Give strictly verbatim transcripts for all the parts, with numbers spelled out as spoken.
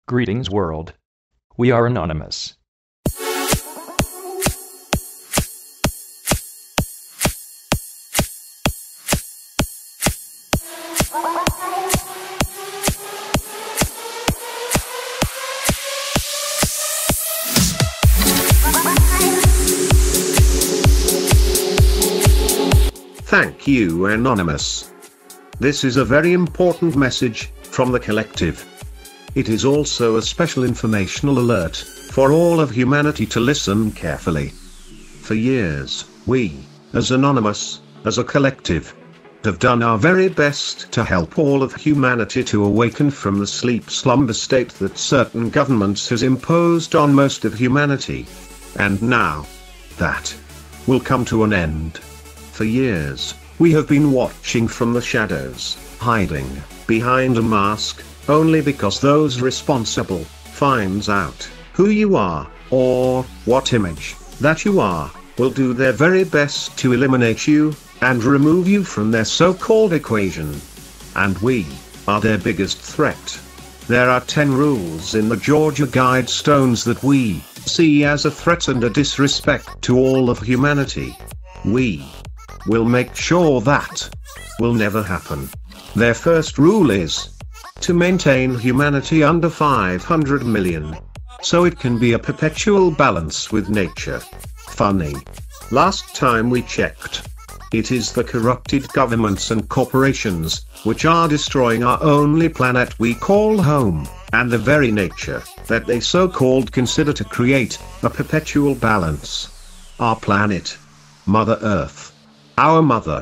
Greetings world. We are anonymous. Thank you, Anonymous. This is a very important message from the collective. It is also a special informational alert for all of humanity to listen carefully. For years, we, as Anonymous, as a collective, have done our very best to help all of humanity to awaken from the sleep-slumber state that certain governments has imposed on most of humanity. And now, that will come to an end. For years, we have been watching from the shadows, hiding behind a mask, only because those responsible finds out who you are, or what image that you are, will do their very best to eliminate you, and remove you from their so-called equation. And we are their biggest threat. There are ten rules in the Georgia Guidestones that we see as a threat and a disrespect to all of humanity. We will make sure that will never happen. Their first rule is to maintain humanity under five hundred million, so it can be a perpetual balance with nature. Funny. Last time we checked, it is the corrupted governments and corporations, which are destroying our only planet we call home, and the very nature that they so-called consider to create a perpetual balance. Our planet. Mother Earth. Our mother.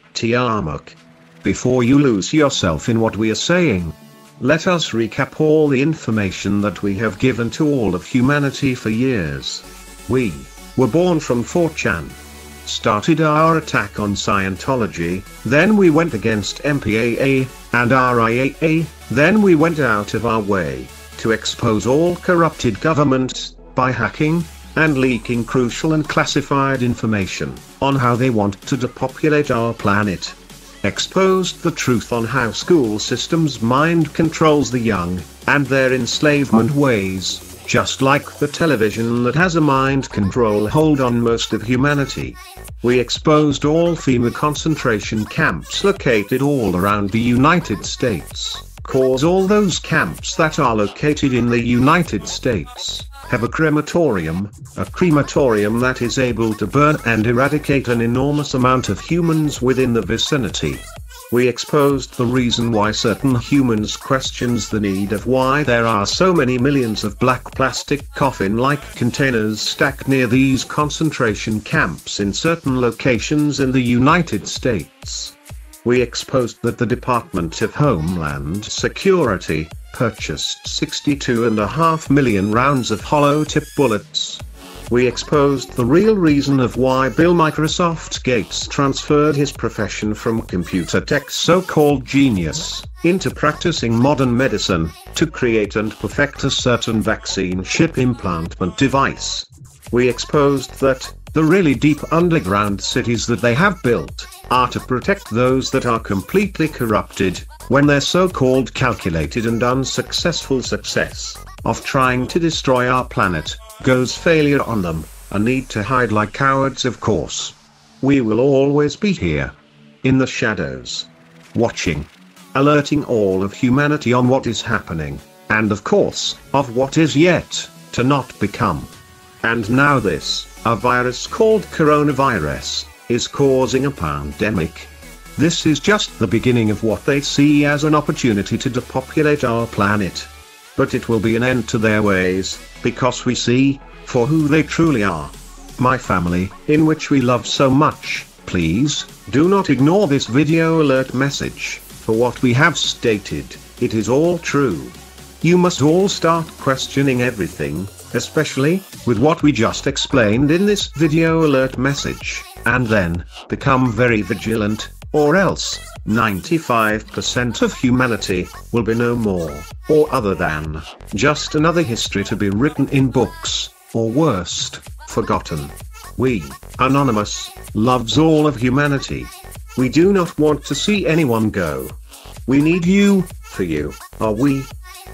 Tiamat. Before you lose yourself in what we are saying, let us recap all the information that we have given to all of humanity for years. We were born from four chan. Started our attack on Scientology, then we went against M P A A and R I A A, then we went out of our way to expose all corrupted governments by hacking and leaking crucial and classified information on how they want to depopulate our planet. Exposed the truth on how school systems mind controls the young, and their enslavement ways, just like the television that has a mind control hold on most of humanity. We exposed all FEMA concentration camps located all around the United States, cause all those camps that are located in the United States have a crematorium, a crematorium that is able to burn and eradicate an enormous amount of humans within the vicinity. We exposed the reason why certain humans questions the need of why there are so many millions of black plastic coffin-like containers stacked near these concentration camps in certain locations in the United States. We exposed that the Department of Homeland Security purchased sixty-two and a half million rounds of hollow-tip bullets. We exposed the real reason of why Bill Microsoft Gates transferred his profession from computer tech so-called genius into practicing modern medicine to create and perfect a certain vaccine ship implantment device. We exposed that the really deep underground cities that they have built are to protect those that are completely corrupted, when their so-called calculated and unsuccessful success of trying to destroy our planet goes failure on them, a need to hide like cowards of course. We will always be here, in the shadows, watching, alerting all of humanity on what is happening, and of course, of what is yet to not become. And now this, a virus called coronavirus, is causing a pandemic. This is just the beginning of what they see as an opportunity to depopulate our planet. But it will be an end to their ways, because we see, for who they truly are. My family, in which we love so much, please, do not ignore this video alert message, for what we have stated, it is all true. You must all start questioning everything, especially with what we just explained in this video alert message, and then become very vigilant, or else ninety-five percent of humanity will be no more, or other than just another history to be written in books, or worst, forgotten. We, Anonymous, loves all of humanity. We do not want to see anyone go. We need you, for you are we.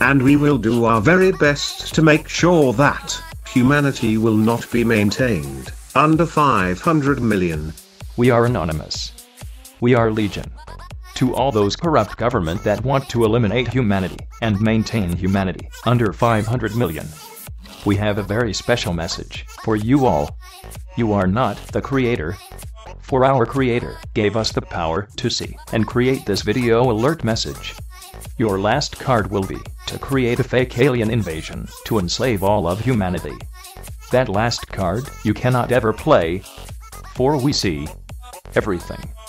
And we will do our very best to make sure that humanity will not be maintained under five hundred million. We are anonymous. We are legion. To all those corrupt government that want to eliminate humanity and maintain humanity under five hundred million, we have a very special message for you all. You are not the creator. For our creator gave us the power to see and create this video alert message. Your last card will be to create a fake alien invasion to enslave all of humanity. That last card you cannot ever play, for we see everything.